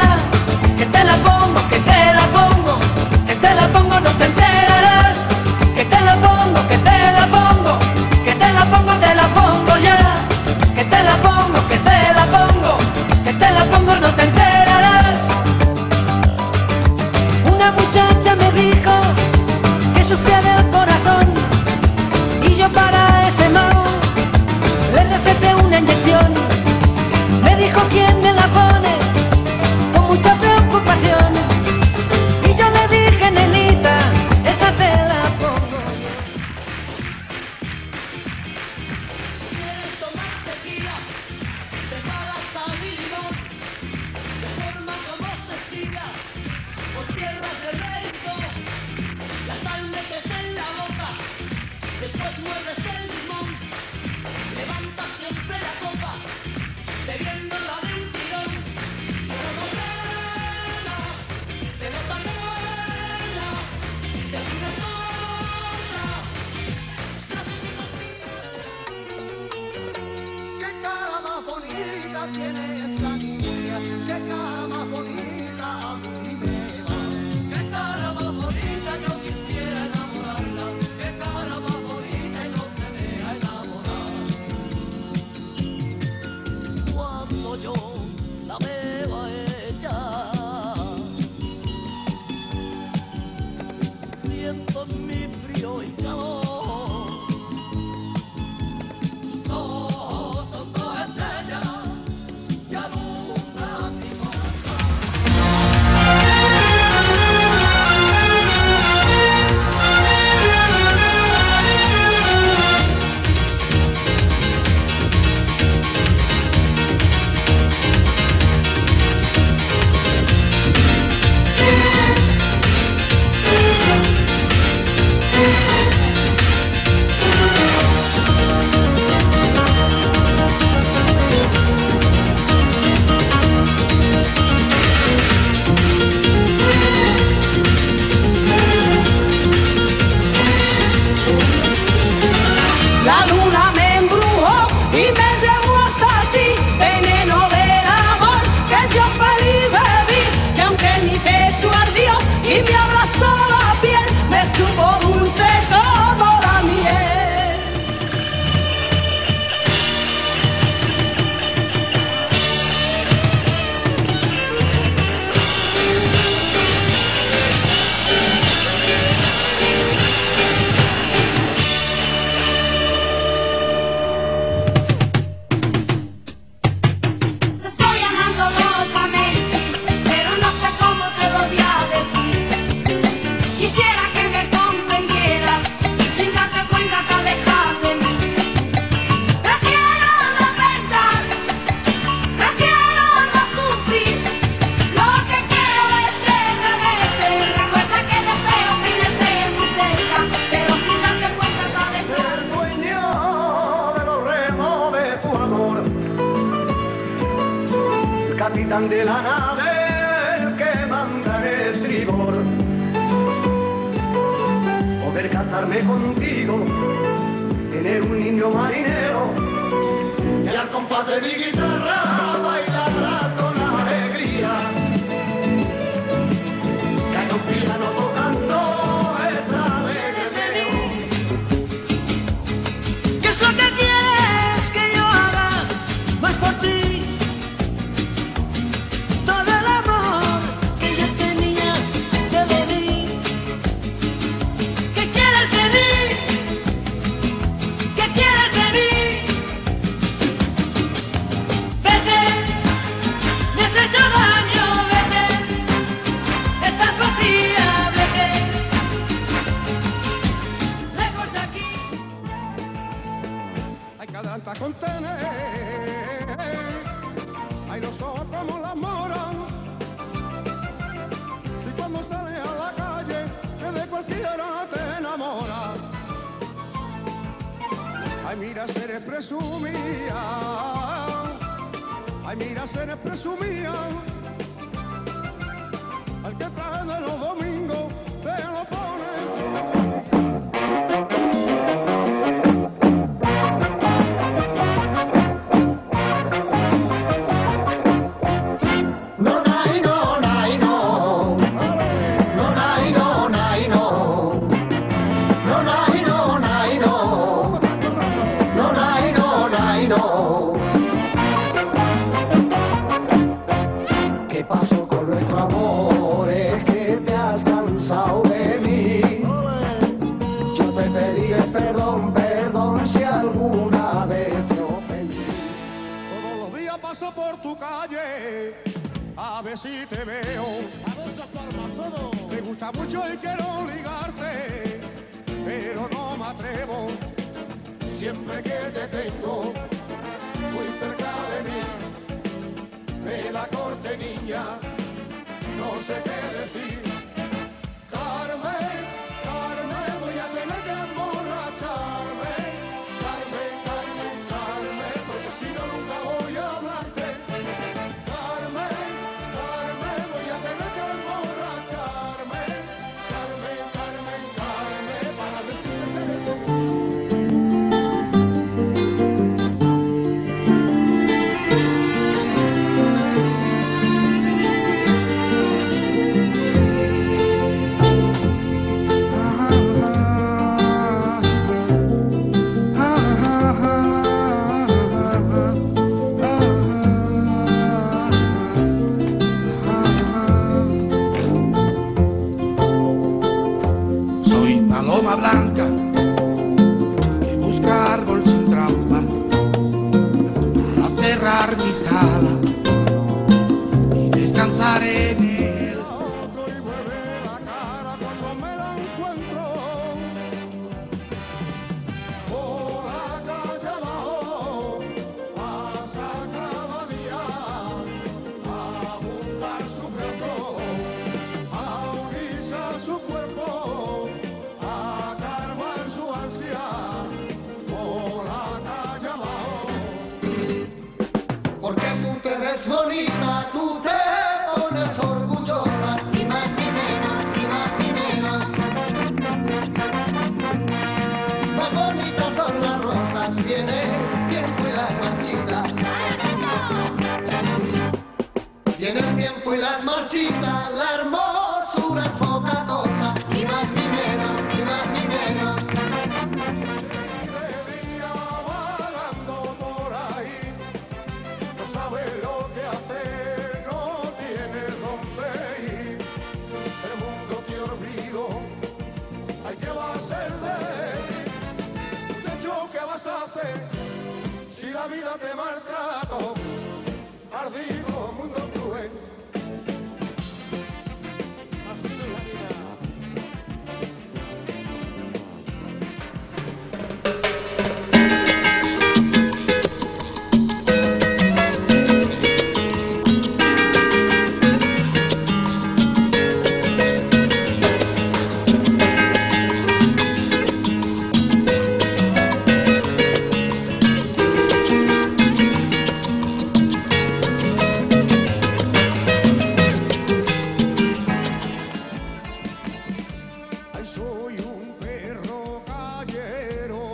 que te la pongo, que te la pongo, que te la pongo, no te enterarás. Que te la pongo, que te la pongo, que te la pongo, te la pongo ya. Que te la pongo, que te la pongo, que te la pongo, no te enterarás. Una muchacha me dijo que sufría del corazón y yo para ese mal le receté una inyección. Me dijo quién me la pone con mucha preocupación y yo le dije, nenita, esa te la pongo yo. Si quieres tomar tequila, te pagas sal y limón, de forma como se estira, por tierras de viento. La sal metes en la boca, después muerdes el limón, levantas siempre la copa, bebiéndola de un tirón. Pero morena, pelota negra, te pides otra, no sé si nos Qué cara más bonita tiene esta niña, qué cara más bonita a mí me va. Qué cara más bonita, yo quisiera enamorarla, qué cara más bonita y no se deja enamorar. Cuando yo la veo a ella, siento en mi frío y calor. Son dos estrellas que alumbran mi corazón. La luna me embrujó y me llevó hasta ti, veneno del amor que yo feliz bebí, que aunque mi pecho ardió y me abrazó la piel, me supo dulce como la miel. Te estoy amando locamente, pero no sé cómo te lo voy a decir. Quisiera que me comprendieras y sin darte cuenta te alejas de mí. Prefiero no pensar, prefiero no sufrir. Lo que quiero es tenerte. Recuerda que deseo tenerte muy cerca, pero sin darte cuenta te alejas. El dueño de los remos de tu amor, el capitán de la nave, el que manda en el estribor. Poder casarme contigo, tener un niño marinero y al compás de mi guitarra bailar con alegría. Que haya un piano tocando esta alegre. ¿Qué es lo que quieres que yo haga más por ti? Todo el amor que yo tenía te lo di. ¿Qué quieres de mí? ¿Qué quieres de mí? Vete, me has hecho daño, vete. Estás vacía, vete. Lejos de aquí. Hay que adelantar con tener, hay los ojos como las moras. Si cuando sales a la calle, que de cualquiera te enamora. Ay, mira, eres presumida. Ay, mira, eres presumida. Al que trae de los domingos, te lo pones. No, no, no. amores que te has cansado de mí. Yo te pediré perdón, perdón si alguna vez te ofendí. Todos los días paso por tu calle a ver si te veo. Me gusta mucho y quiero ligarte, pero no me atrevo. Siempre que te tengo muy cerca de mí, me da corte niña, no sé qué decir. Carmen, Carmen, voy a tener que emborracharme. Carmen, Carmen, Carmen, porque si no nunca voy a hablarte. Carmen, Carmen, voy a tener que emborracharme. Carmen, Carmen, Carmen, para decirte que me tengo. Soy paloma blanca que busca árbol sin trampa para cerrar mis alas y descansar en él. Otro y vuelve la cara cuando me la encuentro. Por la calle abajo pasa cada día a buscar su plato, a unirse su cuerpo, a calmar su ansia. Por la calle abajo. Porque tú te ves bonita, tú te pones orgullosa, ni más ni menos, ni más ni menos. Más bonitas son las rosas, viene el tiempo y las marchitas. Viene el tiempo y las marchitas, la hermosura es poca cosa, ni más ni menos, ni más ni menos. De día vagando por ahí, no sabes lo que hacer, no tienes dónde ir. El mundo te olvido, ay, ¿qué va a ser de ti? De hecho, ¿qué vas a hacer si la vida te maltrato? Ardido mundo cruel. Así es la vida. Ay, soy un perro callero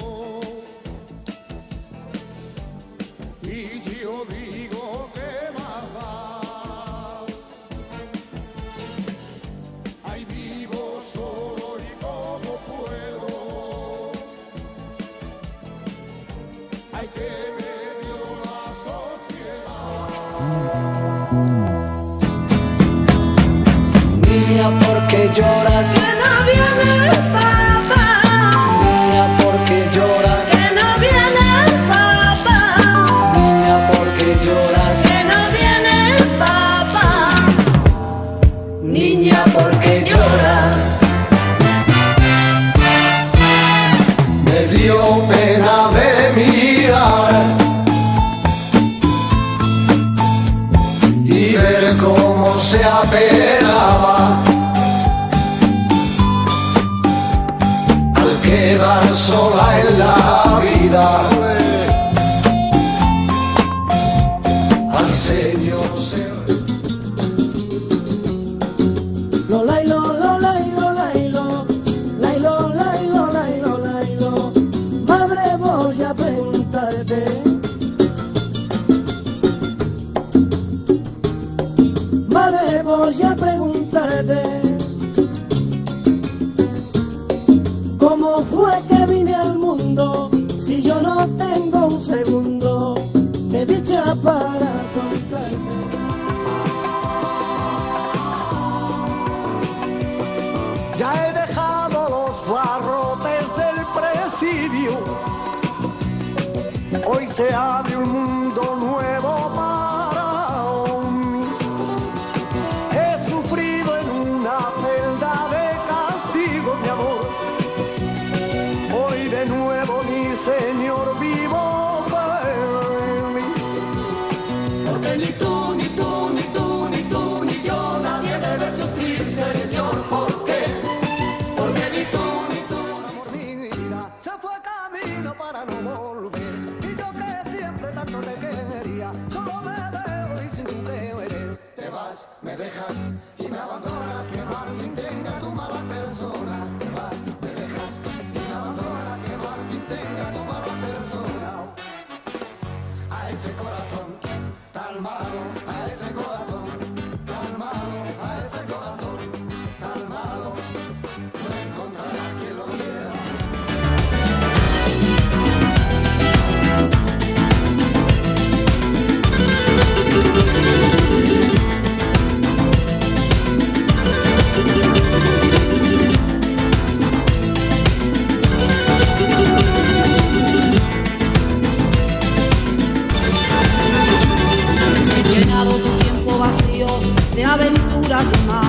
y yo digo que más da. Ay, vivo solo y como puedo. Ay, que me dio la sociedad. Niña, ¿por qué lloras? Que no viene el papá, Niña, ¿por qué lloras? que no viene el papá, Niña, ¿por qué lloras? que no viene el papá. Niña, ¿por qué lloras? Me dio pena de mirar y ver cómo se apenaba al quedar sola en la vida. Al Señor se madre, voy a preguntarte. Madre, voy a preguntarte. ¿Cómo fue que vine al mundo si yo no tengo un segundo de dicha para contarte? se abre un mundo nuevo para mí. He sufrido en una celda de castigo, mi amor. Hoy de nuevo, mi Señor, vivo feliz. Porque ni tú, ni tú, ni tú, ni tú, ni yo, nadie debe sufrir, Señor. ¿Por qué? Porque ni tú, ni tú. Amor, mi vida se fue camino para no volver. Y yo que siempre tanto te quería, solo me veo y sin tu querer. Te vas, me dejas y me abandonas, que mal fin tenga tu mala persona. Te vas, me dejas y me abandonas, que mal fin tenga tu mala persona. A ese corazón tan malo, a ese corazón tan malo, a ese corazón tan malo, no encontrarás quien lo quiera. He llenado tu tiempo vacío de aventuras más.